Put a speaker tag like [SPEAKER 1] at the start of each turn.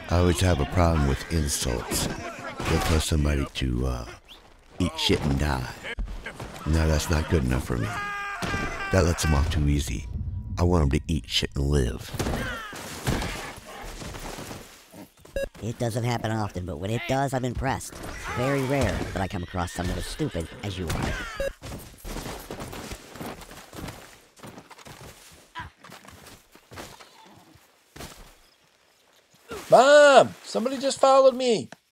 [SPEAKER 1] I always have a problem with insults. They'll tell somebody to eat shit and die. No, that's not good enough for me. That lets them off too easy. I want them to eat shit and live.
[SPEAKER 2] It doesn't happen often, but when it does, I'm impressed. It's very rare that I come across someone as stupid as you are.
[SPEAKER 3] Mom! Somebody just followed me!